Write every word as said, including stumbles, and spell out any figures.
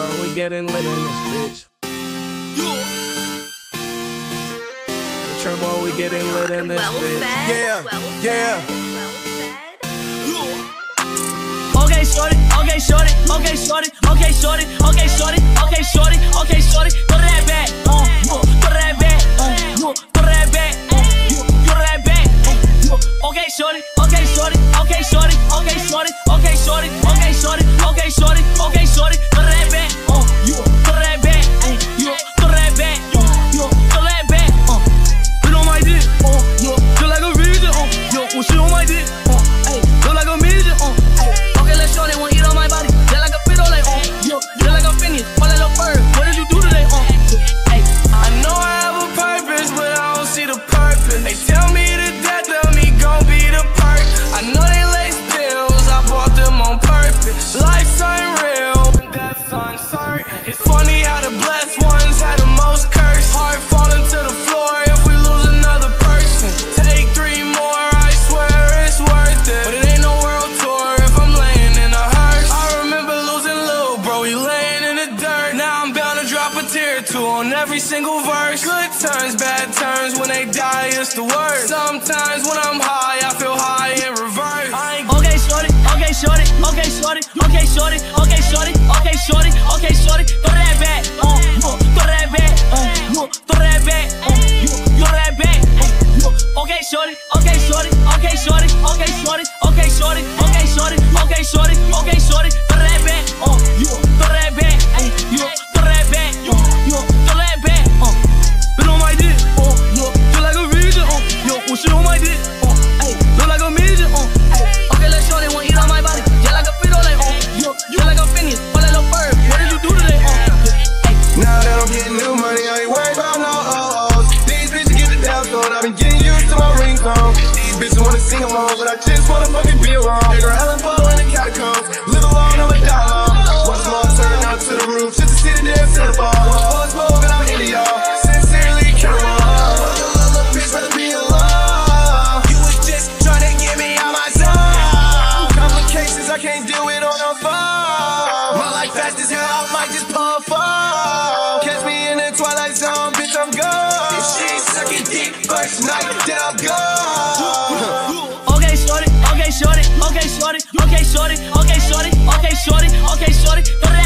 bro, we getting lit in this bitch. Turbo, we getting lit in this well bitch. Fed, Yeah, well yeah. Fed, well Okay, shorty, okay, shorty, okay, shorty, okay, shorty, okay, shorty, okay, shorty, okay, shorty, go to that back, uh, go to that back, uh, go to that back, uh, go to that back, uh, okay, shorty, okay, shorty, okay, shorty, okay, shorty, okay, shorty, okay, shorty, okay, shorty, okay, shorty, go to that back, uh, go to that back, uh, go to that back, uh, go to that back, uh, put on my dick, uh, yo, feel like a virgin, uh, yo, when she on my dick, uh, hey, feel like a midget, uh, okay, let's show they won't eat on my body, just like a fiddle, like, uh, yo, just like a finish, fall like a bird, what did you do today, uh, hey, I know I have a purpose, but I don't see the purpose. They tell me the death of me gon' be the perk. I know they lace pills, I bought them on purpose. Life's unreal, death's uncertain. It's funny how the blessed ones had the most curse. Heart falling to the floor if we lose another person. Take three more, I swear it's worth it. But it ain't no world tour if I'm laying in a hearse. I remember losing Lil Bro, he laying in the dirt. Now I'm bound to drop a tear or two on every single verse. Good turns, bad turns, when they die it's the worst. Sometimes when I'm high, I feel high in reverse. I ain't okay, shorty, okay, shorty, okay, shorty, okay, shorty, okay, shorty, okay, shorty, okay, shorty, throw that back, uh, throw that back, uh, throw that back, uh, throw that back, uh, okay, shorty, okay, shorty, okay, shorty, okay, shorty, okay, shorty, okay, shorty, okay, shorty, okay, shorty, throw that back, uh, throw that back, uh, throw that back, uh, throw that back, uh, been on my dick, uh, feel like a virgin, uh, yo, when she on my dick, uh, hey, look like a midget, uh, okay, let's show they won't eat on my body, just like a fiddle, like, uh, yo, just like a finish, fall like a bird, what did you do today, uh, Now that I'm getting new money, I ain't worried about no oh-ohs. These bitches get the down cold, I've been getting used to my ringtone. These bitches wanna sing along, but I just wanna fucking be alone. They girl Helen Polo in the catacombs, live alone, I'm a dollar. Watch them all turn out to the roof, just to see the damn cinema. Full smoke and I'm into y'all, sincerely care one. Bitch, rather be alone. You was just trying to get me out my zone. Complications, I can't deal with on the phone. My life fast as hell, I might just puff up. Catch me in the twilight zone, bitch, I'm gone. If she ain't sucking dick first night, then I'm gone. okay, shorty, okay, shorty, okay, shorty, okay, shorty, okay, shorty, okay, shorty, okay, shorty, throw